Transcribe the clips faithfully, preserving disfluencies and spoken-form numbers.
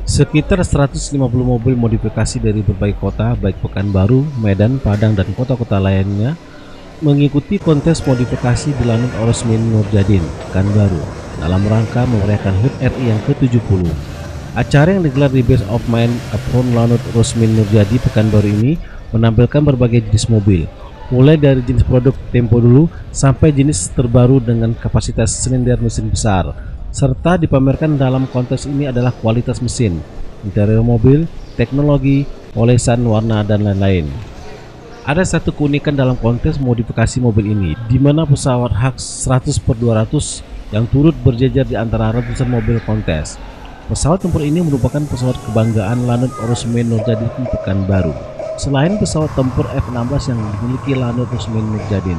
Sekitar seratus lima puluh mobil modifikasi dari berbagai kota, baik Pekanbaru, Medan, Padang, dan kota-kota lainnya mengikuti kontes modifikasi di Lanut Rosmin Nurjadin, Pekanbaru, dalam rangka memeriahkan H U T R I yang ke tujuh puluh. Acara yang digelar di Base of Mind Apron Lanut Rosmin Nurjadi, Pekanbaru ini menampilkan berbagai jenis mobil, mulai dari jenis produk Tempo dulu sampai jenis terbaru dengan kapasitas silinder mesin besar. Serta dipamerkan dalam kontes ini adalah kualitas mesin, interior mobil, teknologi, olesan, warna, dan lain-lain. Ada satu keunikan dalam kontes modifikasi mobil ini, di mana pesawat H A X seratus per dua ratus yang turut berjejer di antara ratusan mobil kontes. Pesawat tempur ini merupakan pesawat kebanggaan Lanut Rosmin Nurjadin Pekanbaru, selain pesawat tempur F enam belas yang dimiliki Lanut Rosmin Nurjadin.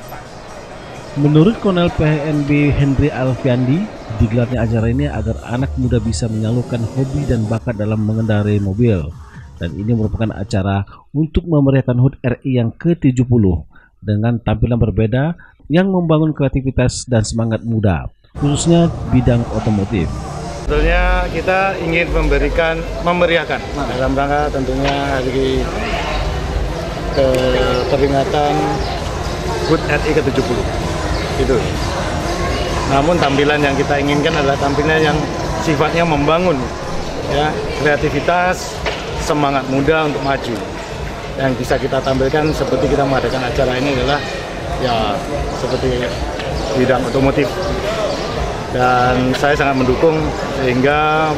Menurut Kolonel P N B Hendri Alfiandi, digelarnya acara ini agar anak muda bisa menyalurkan hobi dan bakat dalam mengendarai mobil, dan ini merupakan acara untuk memeriahkan H U T R I yang ke tujuh puluh dengan tampilan berbeda yang membangun kreativitas dan semangat muda, khususnya bidang otomotif. Sebetulnya kita ingin memberikan memeriahkan dalam rangka tentunya hari ke peringatan H U T R I ke tujuh puluh itu. Namun tampilan yang kita inginkan adalah tampilan yang sifatnya membangun ya, kreativitas, semangat muda untuk maju. Yang bisa kita tampilkan seperti kita mengadakan acara ini adalah ya seperti bidang otomotif. Dan saya sangat mendukung sehingga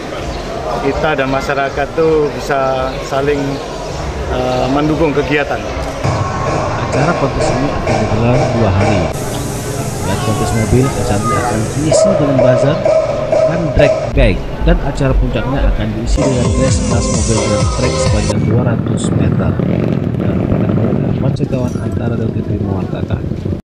kita dan masyarakat tuh bisa saling uh, mendukung kegiatan. Acara kontes ini akan digelar dua hari. Selain kontes mobil, acara ini akan diisi dengan bazar dan drag bag, dan acara puncaknya akan diisi dengan race kelas mobil dan trek sepanjang dua ratus meter. Dan pada Pancegawan Antara Delta Timo Wartaka.